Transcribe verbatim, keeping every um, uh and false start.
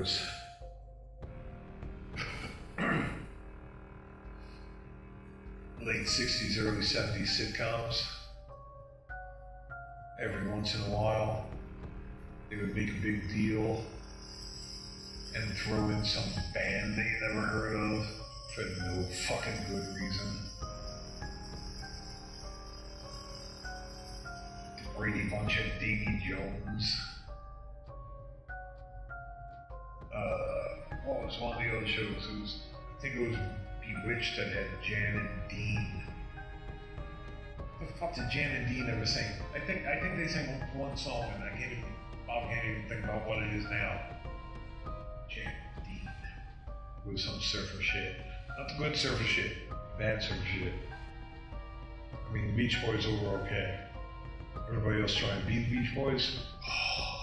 was late sixties, early seventies sitcoms. Every once in a while, they would make a big deal and throw in some band they never heard of for no fucking good reason. The Brady Bunch of Davy Jones. Uh, what was one of the other shows? It was, I think it was Bewitched that had Jan and Dean. What the fuck did Jan and Dean ever sing? I think I think they sang one song, and I can't even, Bob can't even think about what it is now. Jan and Dean. It was some surfer shit. Not the good surfer shit. Bad surfer shit. I mean, the Beach Boys were okay. Everybody else trying to beat the Beach Boys. Oh.